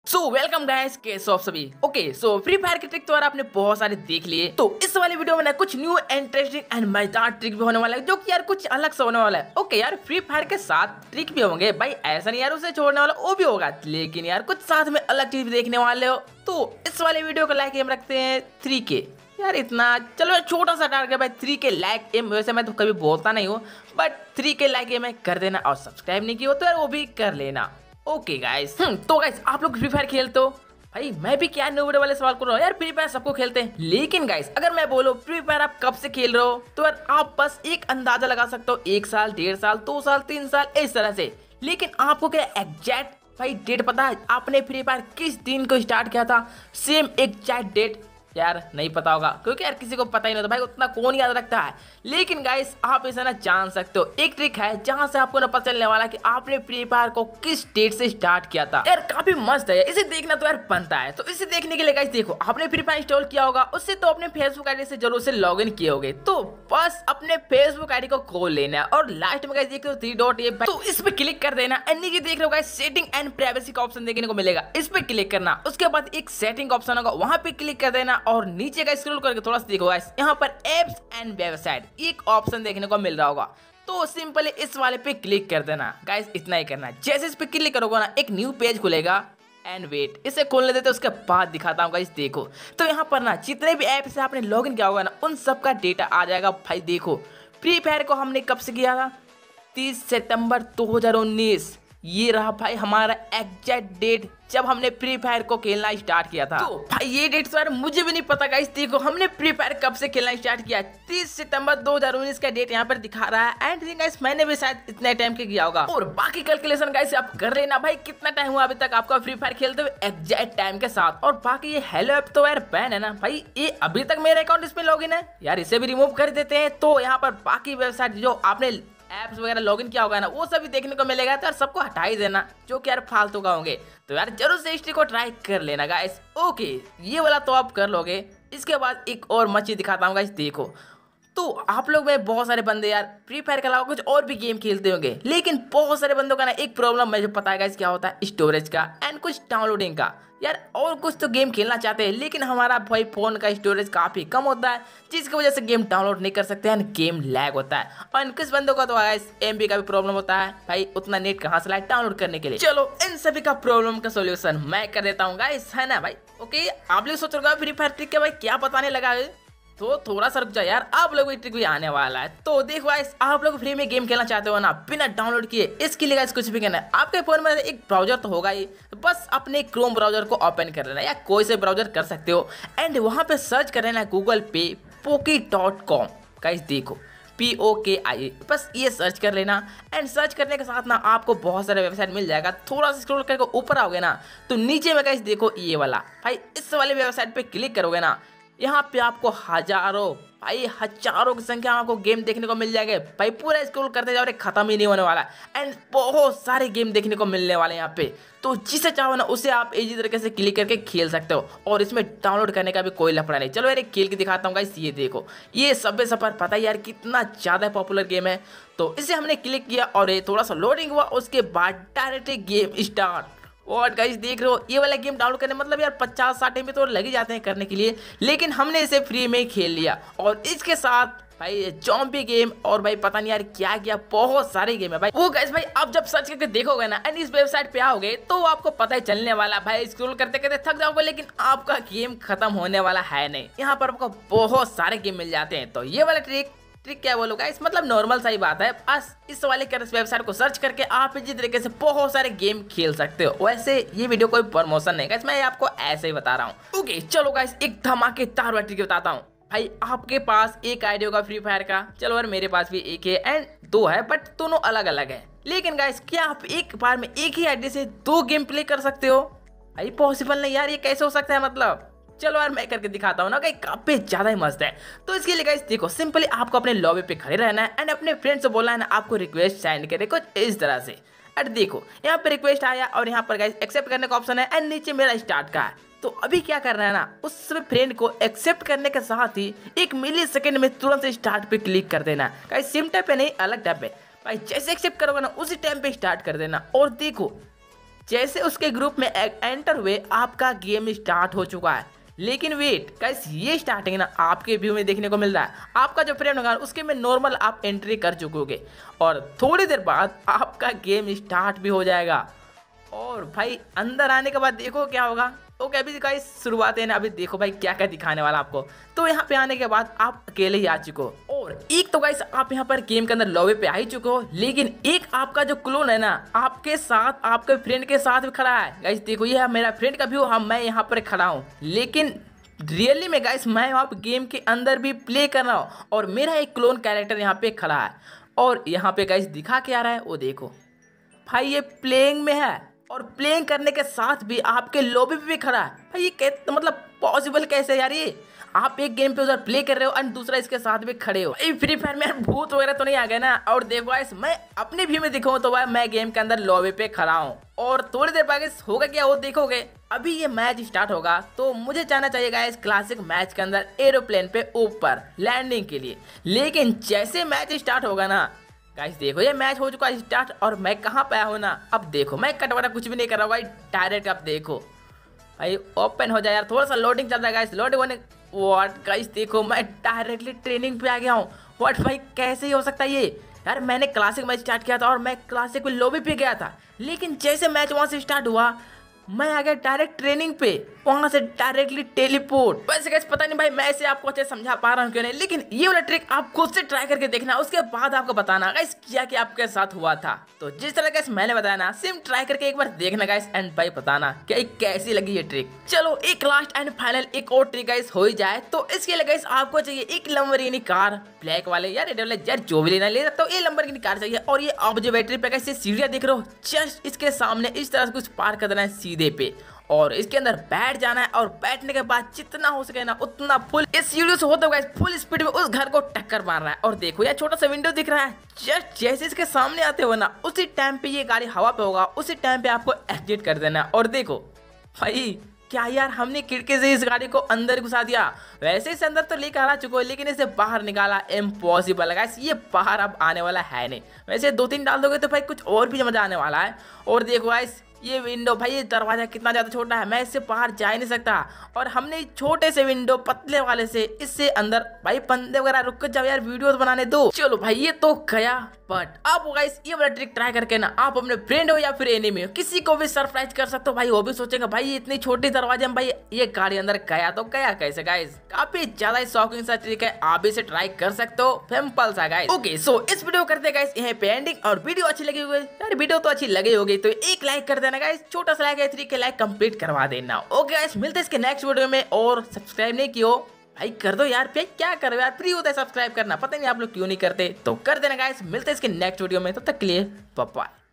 So welcome guys, कैसे हो आप सभी। ओके सो फ्री फायर के ट्रिक तो यार आपने बहुत सारे देख लिए। तो इस वाले वीडियो में ना कुछ न्यू इंटरेस्टिंग एंड मजेदार ट्रिक भी होने वाला है, जो कि यार कुछ अलग सा होने वाला है। ओके यार, फ्री फायर के साथ ट्रिक भी होंगे भाई, ऐसा नहीं यार उसे छोड़ने वाला वो भी होगा, लेकिन यार कुछ साथ में अलग चीज भी देखने वाले हो। तो इस वाले वीडियो को लाइक एम रखते हैं 3K। यार इतना चलो छोटा सा टारगेट भाई, 3K लाइक एम। वैसे मैं तो कभी बोलता नहीं हूँ, बट 3K लाइक एम कर देना, और सब्सक्राइब नहीं किया हो तो यार वो भी कर लेना। ओके गाइस, तो गाइस आप लोग फ्री फायर खेलते हो? भाई मैं भी क्या न्यू वीडियो वाले सवाल कर रहा हूँ यार, फ्री फायर सबको खेलते हैं। लेकिन गाइस अगर मैं बोलूं फ्री फायर आप कब से खेल रहे हो, तो यार आप बस एक अंदाजा लगा सकते हो, 1 साल, 1.5 साल, 2 साल, 3 साल, इस तरह से। लेकिन आपको क्या एग्जैक्ट भाई डेट पता है आपने फ्री फायर किस दिन को स्टार्ट किया था? सेम एग्जैक्ट डेट यार नहीं पता होगा, क्योंकि यार किसी को पता ही नहीं होता भाई, उतना कौन याद रखता है। लेकिन गाइस आप इसे ना जान सकते हो, एक ट्रिक है जहां से आपको ना पता चलने वाला कि आपने फ्री फायर को किस डेट से स्टार्ट किया था। यार काफी मस्त है, इसे देखना तो यार बनता है। तो इसे देखने के लिए गाइस देखो, आपने फ्री फायर इंस्टॉल किया होगा, उससे तो अपने फेसबुक आईडी से जरूर से लॉग इन किए होगे। तो बस अपने फेसबुक आईडी को खोल लेना है और लास्ट में गाइस देख रहे हो 3 डॉट, ये तो इस पे क्लिक कर देना। नीचे देख रहे हो गाइस सेटिंग एंड प्राइवेसी का ऑप्शन देखने को मिलेगा, इस पे क्लिक करना। उसके बाद एक सेटिंग ऑप्शन होगा, वहां पे क्लिक कर देना और नीचे गाइस स्क्रॉल करके थोड़ा सा देखो गाइस, यहाँ पर एप्स एंड वेबसाइट एक ऑप्शन देखने को मिल रहा होगा। तो सिंपली इस वाले पे क्लिक कर देना गाइस, इतना ही करना है। जैसे इस पे क्लिक करोगे ना, एक न्यू पेज खुलेगा। एंड वेट, इसे खोलने देते उसके बाद दिखाता हूँ गाइस। देखो तो यहाँ पर ना जितने भी ऐप से आपने लॉगिन किया होगा ना, उन सब का डेटा आ जाएगा भाई। देखो फ्री फायर को हमने कब से किया था? 30 सितंबर 2019। ये रहा भाई हमारा एग्जैक्ट डेट जब हमने फ्री फायर को खेलना स्टार्ट किया था। तो भाई ये डेट तो यार मुझे भी नहीं पता गाइस। देखो हमने फ्री फायर कब से खेलना स्टार्ट किया, 30 सितंबर 2019 का डेट यहाँ पर दिखा रहा है। एंड गाइस मैंने भी शायद इतने टाइम के किया होगा, और बाकी कैलकुलेशन गाइस आप कर लेना भाई, कितना टाइम हुआ अभी तक आपका फ्री फायर खेलते हुए एग्जैक्ट टाइम के साथ। और बाकी ये हेलो ऐप तो यार बैन है ना भाई, ये अभी तक मेरा अकाउंट इसमें लॉगिन है यार, इसे भी रिमूव कर देते हैं। तो यहाँ पर बाकी वेबसाइट जो आपने ऐप्स वगैरह लॉगिन किया होगा ना, वो सभी देखने को मिलेगा। तो यार सबको हटा ही देना जो कि यार फालतू का होंगे। तो यार जरूर से हिस्ट्री को ट्राई कर लेना गाइस। ओके ये वाला तो आप कर लोगे। इसके बाद एक और मच्छी दिखाता हूँ गाइस। देखो तो आप लोग में बहुत सारे बंदे यार फ्री फायर के अलावा कुछ और भी गेम खेलते होंगे, लेकिन बहुत सारे बंदों का ना एक प्रॉब्लम मुझे पता है गाइस, क्या होता है? स्टोरेज का एंड कुछ डाउनलोडिंग का। यार और कुछ तो गेम खेलना चाहते हैं, लेकिन हमारा भाई फोन का स्टोरेज काफी कम होता है, जिसकी वजह से गेम डाउनलोड नहीं कर सकते हैं, गेम लैग होता है। और कुछ बंदों का तो गाइस एमबी का भी प्रॉब्लम होता है भाई, उतना नेट कहाँ से लाए डाउनलोड करने के लिए। चलो इन सभी का प्रॉब्लम का सोल्यूशन मैं कर देता हूँ गाइस, है ना भाई। ओके आप लोग सोच रहे हो फ्री फायर ट्रिक के भाई क्या बताने लगा है, तो थोड़ा सा रुक जाओ यार, आप लोगों की ट्रिक भी आने वाला है। तो देखो गाइस, आप लोग फ्री में गेम खेलना चाहते हो ना बिना डाउनलोड किए, इसके लिए गाइस कुछ भी करना है, आपके फोन में एक ब्राउजर तो होगा ही, बस अपने क्रोम ब्राउजर को ओपन कर लेना, या कोई से ब्राउजर कर सकते हो। एंड वहां पे सर्च कर लेना गूगल पे poki.com गाइस। देखो POKI, बस ये सर्च कर लेना। एंड सर्च करने के साथ ना आपको बहुत सारे वेबसाइट मिल जाएगा। थोड़ा सा स्क्रॉल करके ऊपर आओगे ना, तो नीचे में गाइस देखो ये वाला भाई, इस वाले वेबसाइट पे क्लिक करोगे ना, यहाँ पे आपको हजारों की संख्या में आपको गेम देखने को मिल जाएंगे भाई। पूरा स्क्रॉल करते जाओ, खत्म ही नहीं होने वाला। एंड बहुत सारे गेम देखने को मिलने वाले हैं यहाँ पे, तो जिसे चाहो ना उसे आप इजी तरीके से क्लिक करके खेल सकते हो, और इसमें डाउनलोड करने का भी कोई लफड़ा नहीं। चलो यार एक खेल के दिखाता हूँ गाइस। ये देखो ये सबवे सफर, पता है यार कितना ज्यादा पॉपुलर गेम है। तो इसे हमने क्लिक किया और ये थोड़ा सा लोडिंग हुआ, उसके बाद डायरेक्ट गेम स्टार्ट। और गाइस देख रहे हो ये वाला गेम डाउनलोड करने मतलब यार 50-60 MB तो लग ही जाते हैं करने के लिए, लेकिन हमने इसे फ्री में ही खेल लिया। और इसके साथ भाई जॉम्बी गेम और भाई पता नहीं यार क्या क्या बहुत सारे गेम है भाई। वो गाइस भाई आप जब सर्च करके देखोगे ना एंड इस वेबसाइट पे आओगे, तो आपको पता ही चलने वाला भाई, स्क्रॉल करते करते थक जाओगे, लेकिन आपका गेम खत्म होने वाला है नहीं। यहाँ पर आपको बहुत सारे गेम मिल जाते हैं। तो ये वाला ट्रिक क्या बोलो गाइस, मतलब नॉर्मल सा ही बात है, बस इस वाले वेबसाइट को सर्च करके आप इसी तरीके से बहुत सारे गेम खेल सकते हो। वैसे ये वीडियो कोई प्रमोशन नहीं गाइस, मैं आपको ऐसे ही बता रहा हूँ। ओके चलो गाइस एक धमाकेदार वाला ट्रिक बताता हूँ भाई। आपके पास एक आईडी होगा फ्री फायर का, चलो यार मेरे पास भी एक है एंड 2 है, बट दोनों अलग अलग है। लेकिन गाइस क्या आप एक बार में एक ही आईडी से 2 गेम प्ले कर सकते हो? भाई पॉसिबल नहीं यार, ये कैसे हो सकता है? मतलब चलो यार मैं करके दिखाता हूँ ना, काफी ज्यादा ही मस्त है। तो इसके लिए गाइस देखो सिंपली आपको अपने लॉबी पे खड़े रहना है एंड अपने फ्रेंड से बोलना है ना आपको रिक्वेस्ट सेंड करे कुछ इस तरह से। एंड देखो यहाँ पे रिक्वेस्ट आया और यहाँ पर गाइस एक्सेप्ट करने का ऑप्शन है एंड नीचे मेरा स्टार्ट का है। तो अभी क्या करना है ना, उस फ्रेंड को एक्सेप्ट करने के साथ ही 1 मिलीसेकंड में तुरंत से स्टार्ट पे क्लिक कर देना गाइस। सेम टाइप पे नहीं, अलग टाइप पे भाई, जैसे एक्सेप्ट करोगे ना उसी टाइम पे स्टार्ट कर देना। और देखो जैसे उसके ग्रुप में एंटर हुए आपका गेम स्टार्ट हो चुका है। लेकिन वेट गाइस, ये स्टार्टिंग ना आपके व्यू में देखने को मिल रहा है। आपका जो फ्रेंड होगा उसके में नॉर्मल आप एंट्री कर चुके होगे और थोड़ी देर बाद आपका गेम स्टार्ट भी हो जाएगा। और भाई अंदर आने के बाद देखो क्या होगा। ओके अभी गाइस शुरुआत है ना, अभी देखो भाई क्या क्या दिखाने वाला आपको। तो यहाँ पे आने के बाद आप अकेले ही आ चुके हो और एक तो गाइस आप यहाँ पर गेम के अंदर लॉबी पे आ ही चुके हो, लेकिन एक आपका जो क्लोन है ना आपके साथ, आपके फ्रेंड के साथ भी खड़ा है। गाइस देखो ये है मेरा फ्रेंड का व्यू, हाँ मैं यहाँ पर खड़ा हूँ, लेकिन रियली में गाइस मैं आप गेम के अंदर भी प्ले कर रहा हूँ और मेरा एक क्लोन कैरेक्टर यहाँ पे खड़ा है। और यहाँ पे गाइस दिखा क्या रहा है वो देखो भाई, ये प्लेइंग में है और प्लेइंग करने के साथ भी आपके लॉबी पे भी खड़ा है। भाई ये कैसे, मतलब पॉसिबल कैसे यार, ये आप एक गेम पे उधर प्ले कर रहे हो और दूसरा इसके साथ भी खड़े हो। भाई फ्री फायर में भूत वगैरह तो नहीं आ गया ना। और देखो गाइस मैं अपने व्यू में दिखाऊं तो भाई मैं गेम के अंदर लॉबी पे खड़ा हूं और थोड़ी देर बाद होगा क्या वो देखोगे। अभी ये मैच स्टार्ट होगा तो मुझे जाना चाहिए गाइस क्लासिक मैच के अंदर एरोप्लेन पे ऊपर लैंडिंग के लिए। लेकिन जैसे मैच स्टार्ट होगा ना गाइस देखो ये मैच हो चुका है स्टार्ट और मैं कहाँ पे आया हूँ ना। अब देखो मैं कट वगैरह कुछ भी नहीं कर रहा हूँ भाई, डायरेक्ट अब देखो भाई ओपन हो जाए यार, थोड़ा सा लोडिंग चल रहा है गाइस, लोडिंग होने व्हाट गाइस देखो मैं डायरेक्टली ट्रेनिंग पे आ गया हूँ। व्हाट भाई कैसे ही हो सकता है ये यार, मैंने क्लासिक मैच स्टार्ट किया था और मैं क्लासिक में लॉबी पे गया था, लेकिन जैसे मैच वहाँ से स्टार्ट हुआ मैं आ गया डायरेक्ट ट्रेनिंग पे, वहां से डायरेक्टली टेलीपोर्ट। वैसे गाइस पता नहीं भाई मैं इसे आपको अच्छे समझा पा रहा हूँ क्यों नहीं, लेकिन ये वाला ट्रिक आप खुद से ट्राई करके देखना, उसके बाद आपको बताना गाइस क्या क्या आपके साथ हुआ था। तो जिस तरह गाइस मैंने बताया ना सेम ट्राई करके एक बार देखना गाइस एंड भाई बताना क्या कैसी लगी ये ट्रिक। चलो एक लास्ट एंड फाइनल एक और ट्रिक गाइस हो ही जाए तो इसके लिए गाइस आपको चाहिए एक लंबरगिनी कार ब्लैक वाले यार यार जो भी लेना ले सकते हो, ये लंबरगिनी कार चाहिए। और ये ऑब्जर्वेटरी पे गाइस सीढ़ियां दिख रहे हो जस्ट इसके सामने इस तरह से कुछ पार कर देना है सीधे पे और इसके अंदर बैठ जाना है और बैठने के बाद जितना हो सके ना उतना फुल इस सीढ़ियों से होता हुआ फुल स्पीड में उस घर को टक्कर मार रहा है। और देखो यार छोटा सा विंडो दिख रहा है, जस्ट जैसे इसके सामने आते हो ना उसी टाइम पे ये गाड़ी हवा पे होगा, उसी टाइम पे आपको एग्जिट कर देना है। और देखो भाई क्या यार हमने खिड़की से इस गाड़ी को अंदर घुसा दिया, वैसे इसे अंदर तो लेकर आ चुके हो लेकिन इसे बाहर निकाला इम्पॉसिबल है, ये बाहर अब आने वाला है नहीं। वैसे 2-3 डाल दोगे तो भाई कुछ और भी मजा आने वाला है। और देखो गाइस ये विंडो भाई ये दरवाजा कितना ज्यादा छोटा है, मैं इससे बाहर जा ही नहीं सकता। और हमने छोटे से विंडो पतले वाले से इससे अंदर भाई बंदे वगैरह रुक जाओ यार वीडियो तो बनाने दो। चलो भाई ये तो गया, बट आप गाइस ये वाला ट्रिक ट्राई करके ना आप अपने फ्रेंड हो या फिर एनिमी हो किसी को भी सरप्राइज कर सकते हो। भाई वो भी सोचेगा भाई इतनी छोटी दरवाजे में भाई ये गाड़ी अंदर गया तो गया कैसे। गाइस काफी ज्यादा शॉकिंग सा ट्रिक है, आप इसे ट्राई कर सकते हो, सिंपल सा गाइस। ओके सो इस वीडियो करते गाइस यहीं पे एंडिंग। और वीडियो अच्छी लगी हुई यार, वीडियो तो अच्छी लगी होगी तो एक लाइक कर देना गाइस, छोटा सा लाइक है 3 के लाइक कंप्लीट करवा देना। ओके गाइस मिलते हैं इसके नेक्स्ट वीडियो में। और सब्सक्राइब नहीं किया भाई कर दो यार, क्या कर रहे हो यार, फ्री होता है सब्सक्राइब करना, पता नहीं आप लोग क्यों नहीं करते, तो कर देना गाइस। मिलते हैं इसके नेक्स्ट वीडियो में, तब तक के लिए बाय बाय।